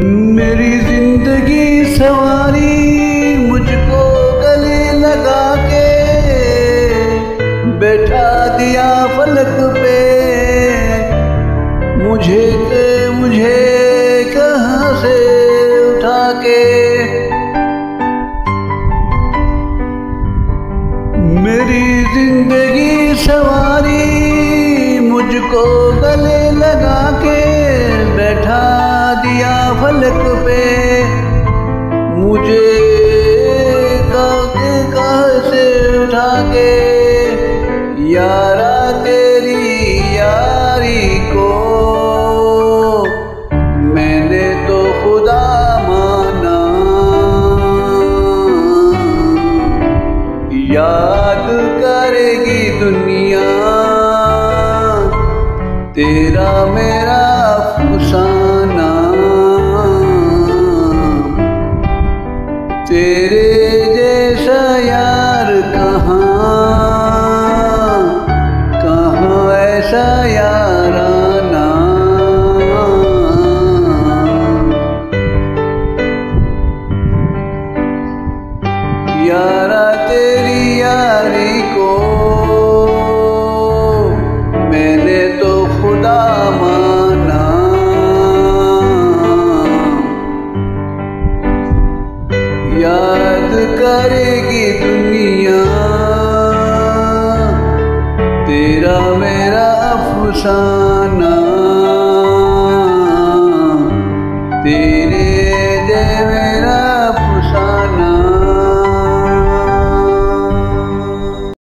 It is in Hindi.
मेरी जिंदगी सवारी मुझको गले लगा के, बैठा दिया फलक पे मुझे कहाँ से उठा के। मेरी जिंदगी सवारी मुझको गले लगा के, बैठा दिया फलक पे मुझे कहाँ से उठा के। यारा तेरी यारी को मैंने तो खुदा माना, याद करेगी दुनिया तेरा मेरा अफसाना। तेरे जैसा यार कहाँ ऐसा याराना। यारा तेरी यारी को मैंने तो खुदा माना, याद करेगी दुनिया तेरा मेरा अफसाना।